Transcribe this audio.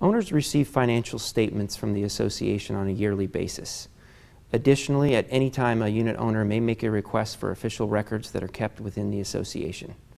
Owners receive financial statements from the association on a yearly basis. Additionally, at any time, a unit owner may make a request for official records that are kept within the association.